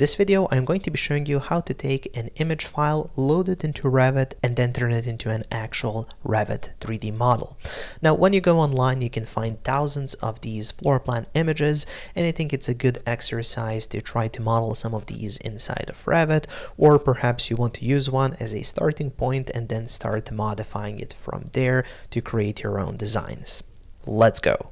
this video, I'm going to be showing you how to take an image file, load it into Revit, and then turn it into an actual Revit 3D model. Now, when you go online, you can find thousands of these floor plan images, and I think it's a good exercise to try to model some of these inside of Revit, or perhaps you want to use one as a starting point and then start modifying it from there to create your own designs. Let's go.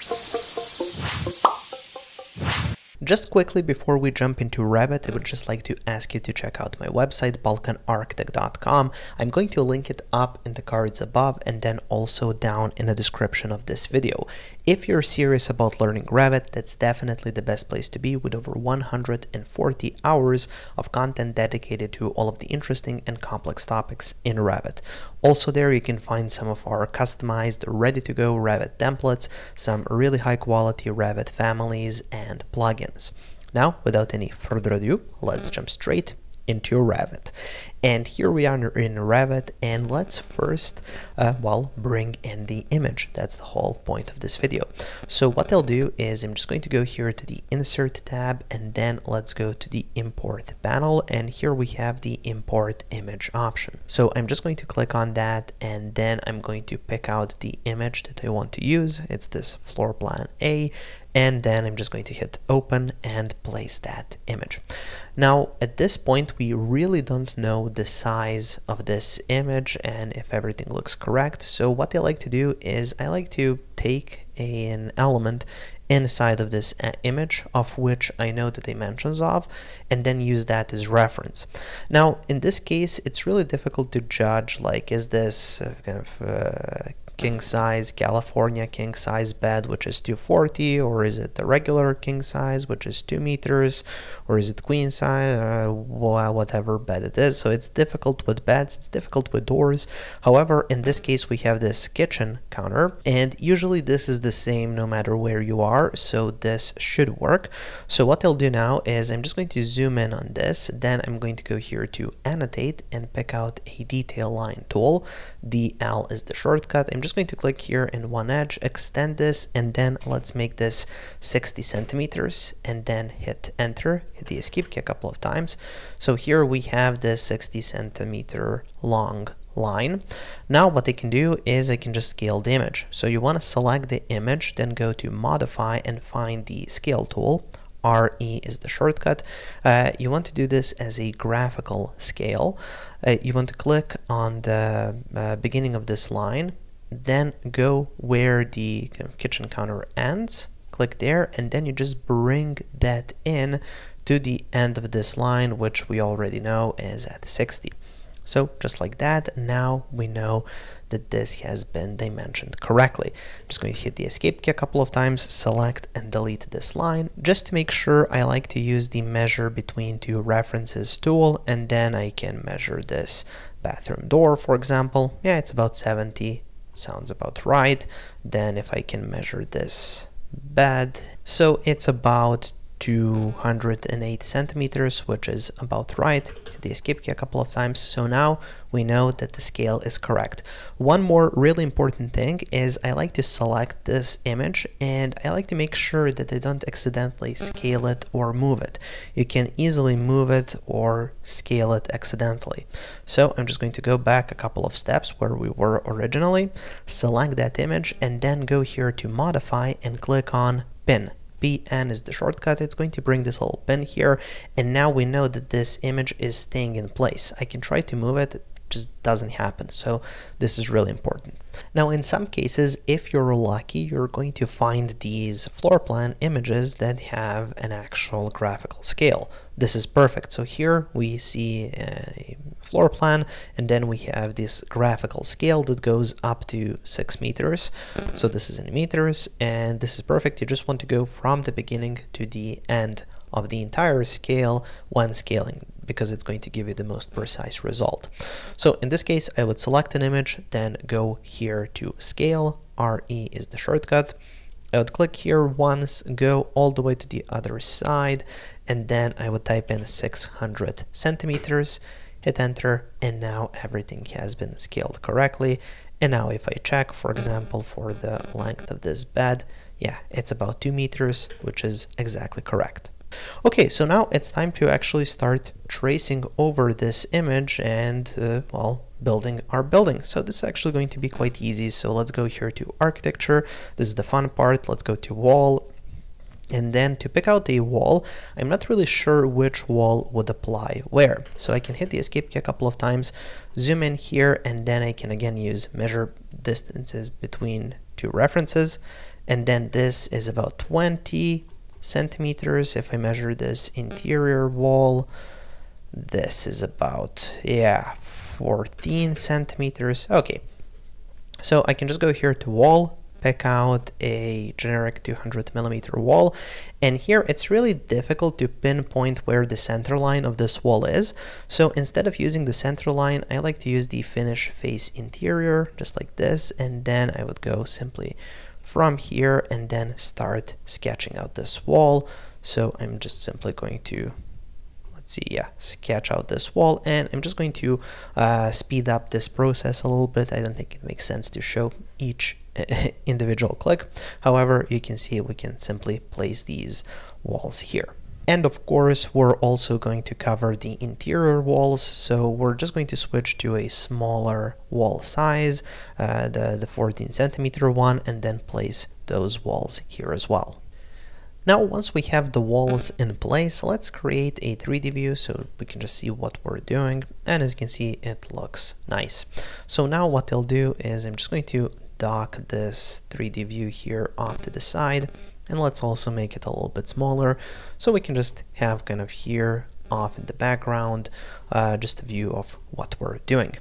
Just quickly before we jump into Revit, I would just like to ask you to check out my website, balkanarchitect.com. I'm going to link it up in the cards above and then also down in the description of this video. If you're serious about learning Revit, that's definitely the best place to be, with over 140 hours of content dedicated to all of the interesting and complex topics in Revit. Also there you can find some of our customized, ready-to-go Revit templates, some really high-quality Revit families and plugins. Now, without any further ado, let's jump straight into Revit. And here we are in Revit, and let's first, bring in the image. That's the whole point of this video. So what I'll do is I'm just going to go here to the Insert tab, and then let's go to the Import panel, and here we have the Import Image option. So I'm just going to click on that, and then I'm going to pick out the image that I want to use. It's this floor plan A, and then I'm just going to hit Open and place that image. Now, at this point, we really don't know the size of this image and if everything looks correct. So what I like to do is I like to take an element inside of this image of which I know the dimensions of, and then use that as reference. Now, in this case, it's really difficult to judge, like, is this king size California king size bed, which is 240, or is it the regular king size, which is 2 meters, or is it queen size, whatever bed it is. So it's difficult with beds, it's difficult with doors. However, in this case, we have this kitchen counter, and usually this is the same no matter where you are, so this should work. So what I'll do now is I'm just going to zoom in on this, then I'm going to go here to annotate and pick out a detail line tool. The L is the shortcut. I'm just going to click here in one edge, extend this, and then let's make this 60 centimeters, and then hit enter, hit the escape key a couple of times. So here we have this 60 centimeter long line. Now what I can do is I can just scale the image. So you want to select the image, then go to modify and find the scale tool. RE is the shortcut. You want to do this as a graphical scale. You want to click on the beginning of this line, then go where the kitchen counter ends, click there, and then you just bring that in to the end of this line, which we already know is at 60. So just like that, now we know that this has been dimensioned correctly. I'm just going to hit the escape key a couple of times, select and delete this line. Just to make sure, I like to use the measure between two references tool, and then I can measure this bathroom door, for example. Yeah, it's about 70, sounds about right. Then if I can measure this bed, so it's about 208 centimeters, which is about right. Hit the escape key a couple of times. So now we know that the scale is correct. One more really important thing is I like to select this image, and I like to make sure that I don't accidentally scale it or move it. You can easily move it or scale it accidentally. So I'm just going to go back a couple of steps where we were originally, select that image, and then go here to modify and click on pin. PN is the shortcut. It's going to bring this little pin here, and now we know that this image is staying in place. I can try to move it, it just doesn't happen. So this is really important. Now, in some cases, if you're lucky, you're going to find these floor plan images that have an actual graphical scale. This is perfect. So here we see a floor plan, and then we have this graphical scale that goes up to 6 meters. So this is in meters, and this is perfect. You just want to go from the beginning to the end of the entire scale when scaling, because it's going to give you the most precise result. So in this case, I would select an image, then go here to scale. RE is the shortcut. I would click here once, go all the way to the other side, and then I would type in 600 centimeters, hit enter, and now everything has been scaled correctly. And now if I check, for example, for the length of this bed, yeah, it's about 2 meters, which is exactly correct. Okay, so now it's time to actually start tracing over this image and, well, building our building. So this is actually going to be quite easy. So let's go here to architecture. This is the fun part. Let's go to wall. And then to pick out a wall, I'm not really sure which wall would apply where. So I can hit the escape key a couple of times, zoom in here, and then I can again use measure distances between two references. And then this is about 20 centimeters. If I measure this interior wall, this is about, yeah, 14 centimeters. Okay, so I can just go here to wall, pick out a generic 200 millimeter wall, and here it's really difficult to pinpoint where the center line of this wall is. So instead of using the center line, I like to use the finish face interior, just like this, and then I would go simply from here and then start sketching out this wall. So I'm just simply going to, let's see, yeah, sketch out this wall, and I'm just going to speed up this process a little bit. I don't think it makes sense to show each individual click. However, you can see we can simply place these walls here. And of course, we're also going to cover the interior walls, so we're just going to switch to a smaller wall size, the 14 centimeter one, and then place those walls here as well. Now, once we have the walls in place, let's create a 3D view so we can just see what we're doing. And as you can see, it looks nice. So now what I'll do is I'm just going to dock this 3D view here off to the side. And let's also make it a little bit smaller so we can just have kind of here off in the background, just a view of what we're doing.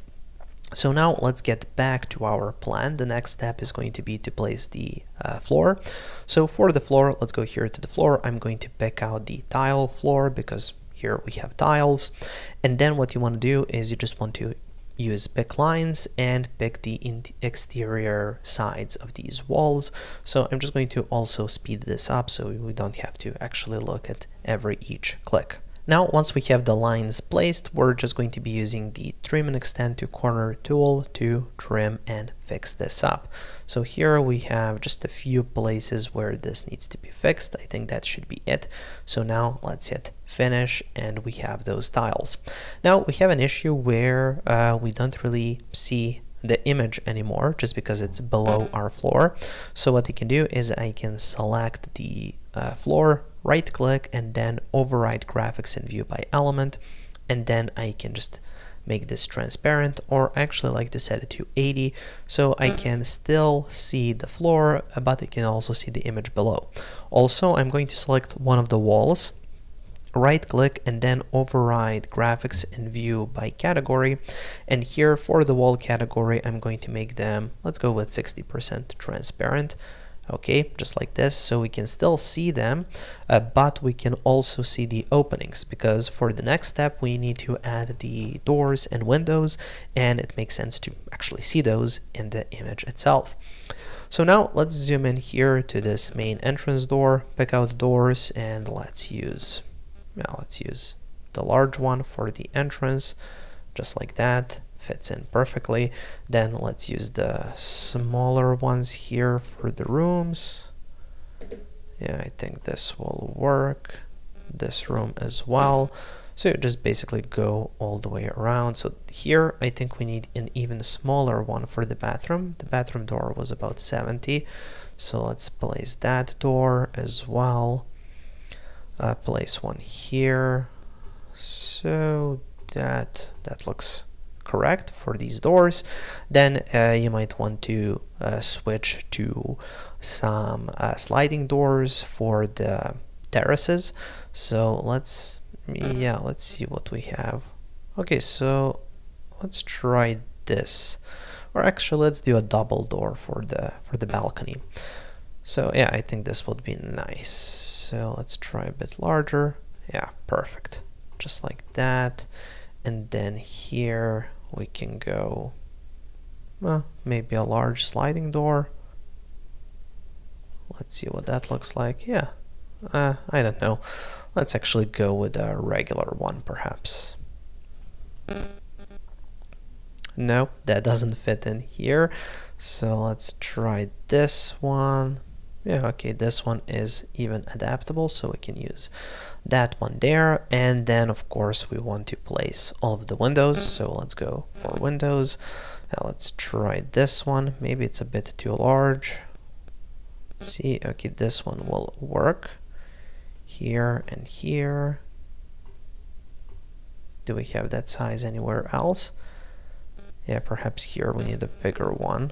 So now let's get back to our plan. The next step is going to be to place the floor. So for the floor, let's go here to the floor. I'm going to pick out the tile floor because here we have tiles. And then what you want to do is you just want to use pick lines and pick the exterior sides of these walls. So I'm just going to also speed this up so we don't have to actually look at each click. Now, once we have the lines placed, we're just going to be using the trim and extend to corner tool to trim and fix this up. So here we have just a few places where this needs to be fixed. I think that should be it. So now let's hit finish and we have those tiles. Now we have an issue where we don't really see the image anymore just because it's below our floor. So what I can do is I can select the floor, right click, and then override graphics in view by element, and then I can just make this transparent, or actually like to set it to 80 so I can still see the floor but I can also see the image below. Also, I'm going to select one of the walls, right click, and then override graphics in view by category, and here for the wall category I'm going to make them, let's go with 60% transparent. Okay, just like this, so we can still see them, but we can also see the openings, because for the next step we need to add the doors and windows, and it makes sense to actually see those in the image itself. So now let's zoom in here to this main entrance door, pick out doors, and let's use the large one for the entrance, just like that. Fits in perfectly. Then let's use the smaller ones here for the rooms. Yeah, I think this will work. This room as well. So you just basically go all the way around. So here I think we need an even smaller one for the bathroom. The bathroom door was about 70. So let's place that door as well. Place one here. So that looks correct for these doors. Then you might want to switch to some sliding doors for the terraces. So let's see what we have. Okay, so let's try this, or actually let's do a double door for the balcony. So yeah, I think this would be nice. So let's try a bit larger. Yeah, perfect, just like that. And then here we can go, well, maybe a large sliding door. Let's see what that looks like. Yeah, I don't know. Let's actually go with a regular one, perhaps. Nope, that doesn't fit in here. So let's try this one. Yeah, okay, this one is even adaptable, so we can use that one there. And then of course we want to place all of the windows, so let's go for windows. Now let's try this one. Maybe it's a bit too large. See, okay, this one will work here and here. Do we have that size anywhere else? Yeah, perhaps here we need a bigger one.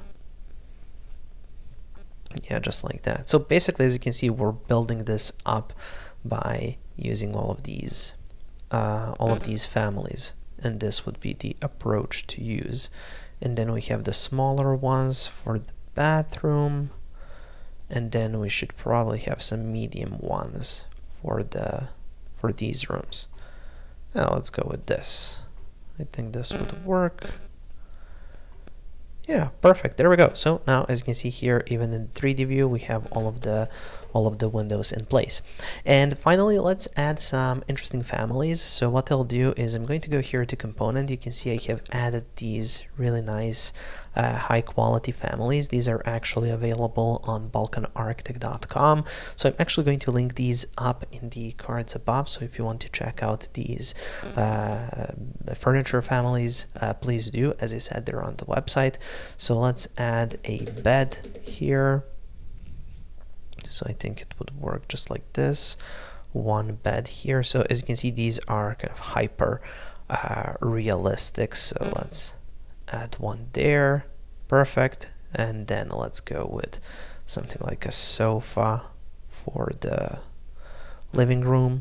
Yeah, just like that. So basically, as you can see, we're building this up by using all of these families, and this would be the approach to use. And then we have the smaller ones for the bathroom, and then we should probably have some medium ones for these rooms. Now let's go with this. I think this would work. Yeah, perfect. There we go. So now, as you can see here, even in the 3D view, we have all of the windows in place. And finally, let's add some interesting families. So what I'll do is I'm going to go here to component. You can see I have added these really nice high quality families. These are actually available on balkanarchitect.com. So I'm actually going to link these up in the cards above. So if you want to check out these furniture families, please do. As I said, they're on the website. So let's add a bed here. So I think it would work just like this. One bed here. So as you can see, these are kind of hyper realistic. So let's add one there. Perfect. And then let's go with something like a sofa for the living room.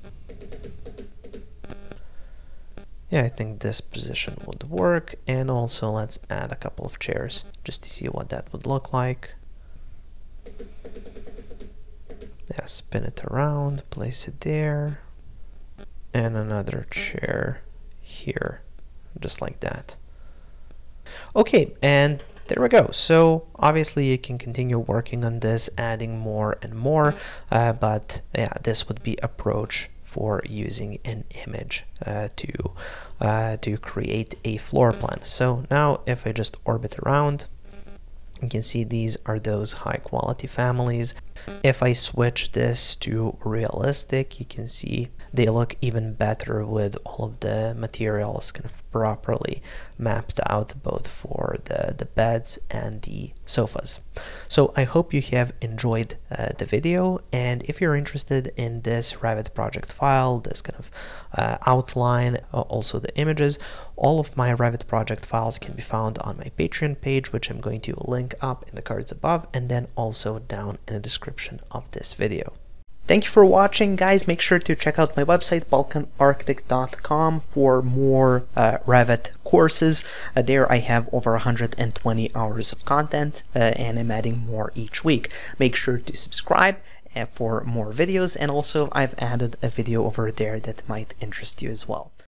Yeah, I think this position would work. And also let's add a couple of chairs just to see what that would look like. Yeah, spin it around, place it there, and another chair here, just like that. Okay, and there we go. So obviously you can continue working on this, adding more and more, but yeah, this would be approach for using an image to create a floor plan. So now if I just orbit around, you can see these are those high quality families. If I switch this to realistic, you can see they look even better with all of the materials kind of properly mapped out, both for the beds and the sofas. So I hope you have enjoyed the video, and if you're interested in this Revit project file, this kind of outline, also the images, all of my Revit project files can be found on my Patreon page, which I'm going to link up in the cards above, and then also down in the description of this video. Thank you for watching, guys. Make sure to check out my website, balkanarchitect.com, for more Revit courses. There I have over 120 hours of content, and I'm adding more each week. Make sure to subscribe for more videos, and also I've added a video over there that might interest you as well.